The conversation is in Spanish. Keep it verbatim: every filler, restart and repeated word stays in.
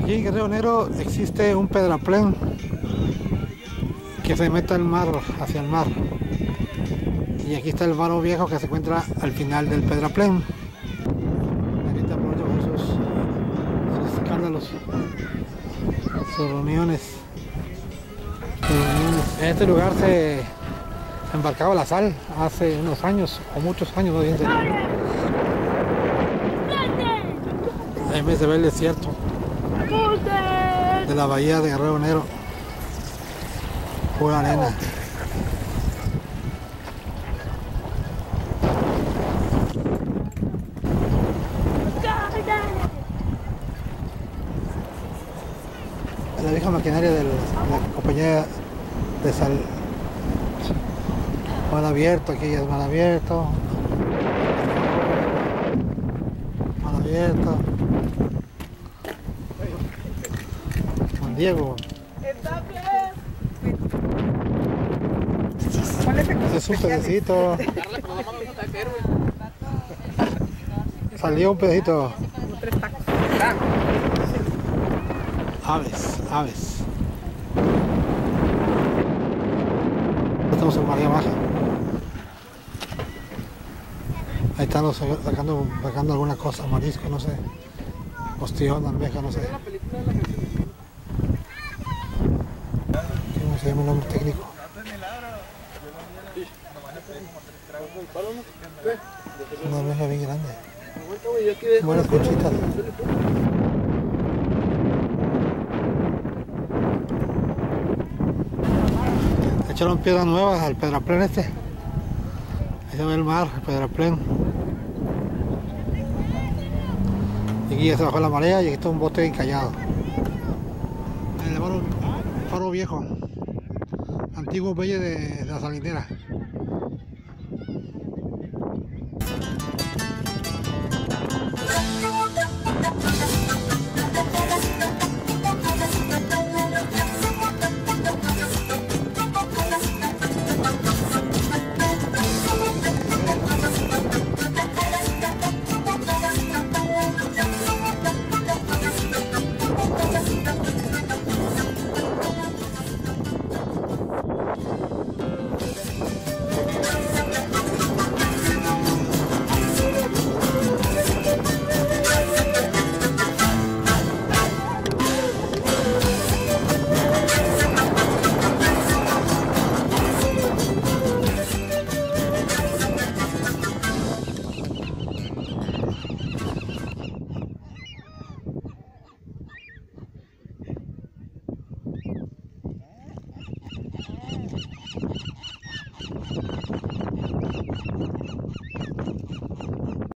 Aquí en Guerrero Negro existe un pedraplén que se mete al mar, hacia el mar. Y aquí está el Faro Viejo que se encuentra al final del pedraplén. Aquí está por esos, esos escándalos, sus reuniones. sus reuniones. En este lugar se embarcaba la sal hace unos años, o muchos años, no bien. Ahí me se ve el desierto de la bahía de Guerrero Negro, pura arena. La vieja maquinaria de la compañía de sal. Mar abierto, aquí ya es mar abierto. Mar abierto. Juan Diego. Ese es un pedacito. Salió un pedacito. Aves, aves. Estamos en María Baja. Ahí están los sacando, sacando alguna cosa, marisco, no sé. Ostión, almeja, no sé. ¿Cómo se llama el nombre técnico? Una almeja bien grande. Buenas conchitas. Echaron piedras nuevas al pedraplén este. Ahí se ve el mar, el pedraplén. Y aquí ya se bajó la marea y aquí está un bote encallado. El faro, faro viejo, antiguo muelle de, de la salinera.